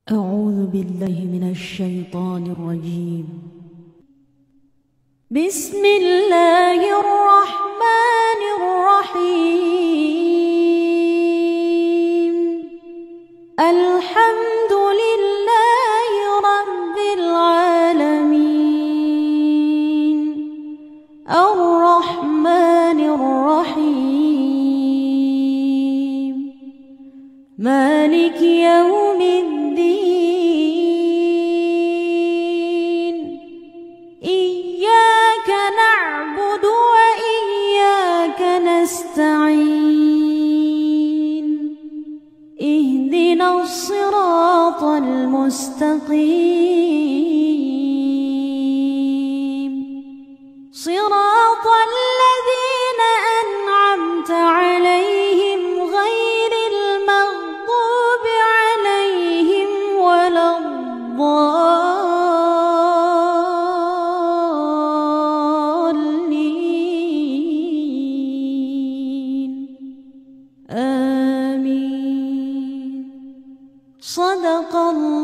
أعوذ بالله من الشيطان الرجيم. بسم الله الرحمن الرحيم. الحمد لله رب العالمين. الرحمن الرحيم. مالك يوم الدين. إياك نعبد وإياك نستعين. اهدنا الصراط المستقيم. صراط الذين أنعمت عليهم غير المغضوب عليهم ولا الضالين. آمين. صدق الله